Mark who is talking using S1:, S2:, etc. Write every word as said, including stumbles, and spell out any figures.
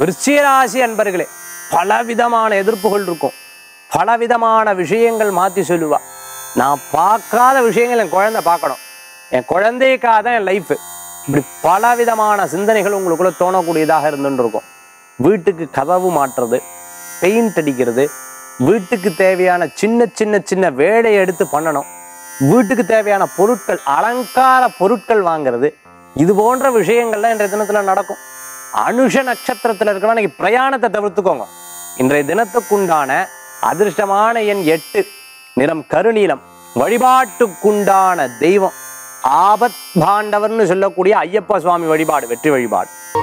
S1: விருச்சிகராசி அன்பர்களே, பலவிதமான எதிர்ப்புகள் இருக்கும், பலவிதமான விஷயங்கள் மாற்றி சொல்லுவா. நான் பார்க்காத விஷயங்கள் என் குழந்தை பார்க்கணும், என் குழந்தைக்காக தான் என் லைஃப், இப்படி பலவிதமான சிந்தனைகள் உங்களுக்குள்ள தோணக்கூடியதாக இருந்துட்டு இருக்கும். வீட்டுக்கு கதவு மாற்றுறது, பெயிண்ட் அடிக்கிறது, வீட்டுக்கு தேவையான சின்ன சின்ன சின்ன வேலையை எடுத்து பண்ணணும், வீட்டுக்கு தேவையான பொருட்கள், அலங்கார பொருட்கள் வாங்கிறது, இது போன்ற விஷயங்கள்லாம் இன்றைய தினத்துல நடக்கும். அனுஷ நட்சத்திரத்துல இருக்கிற இன்னைக்கு பிரயாணத்தை தவிர்த்துக்கோங்க. இன்றைய தினத்துக்குண்டான அதிர்ஷ்டமான எண் எட்டு, நிறம் கருநீலம், வழிபாட்டுக்குண்டான தெய்வம் ஆபத் பாண்டவர்னு சொல்லக்கூடிய ஐயப்ப சுவாமி வழிபாடு வெற்றி வழிபாடு.